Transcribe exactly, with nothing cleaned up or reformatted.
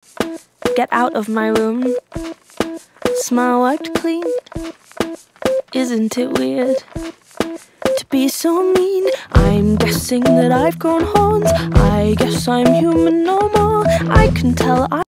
Get out of my room. Smile wiped clean. Isn't it weird to be so mean? I'm guessing that I've grown horns. I guess I'm human no more. I can tell I